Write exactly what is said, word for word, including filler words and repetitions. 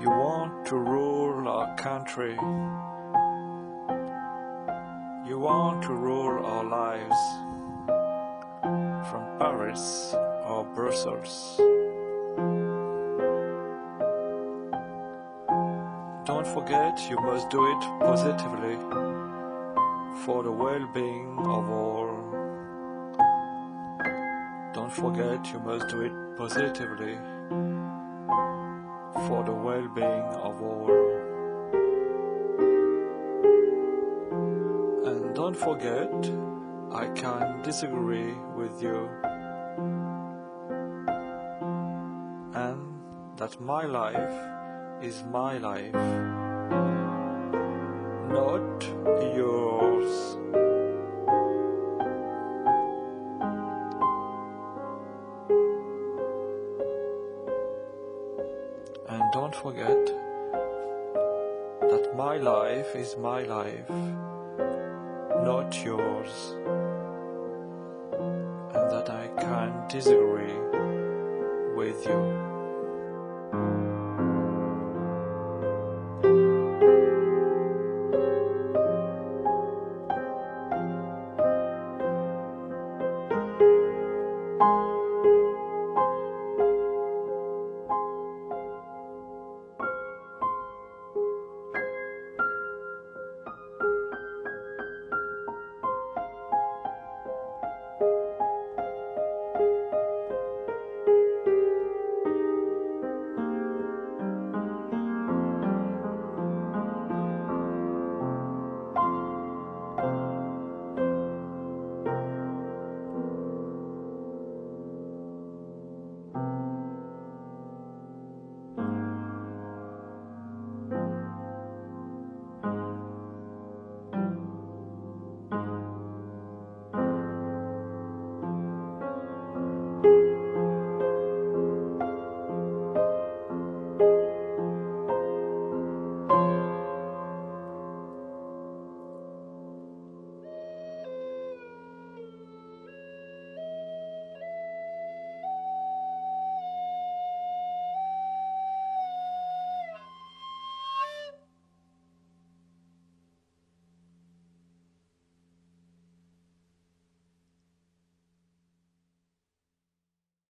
You want to rule our country. You want to rule our lives from Paris or Brussels. Don't forget you must do it positively for the well-being of all. Don't forget you must do it positively for the well-being of all. And don't forget, I can disagree with you, and that my life is my life, not yours. And don't forget that my life is my life, not yours, and that I can disagree with you.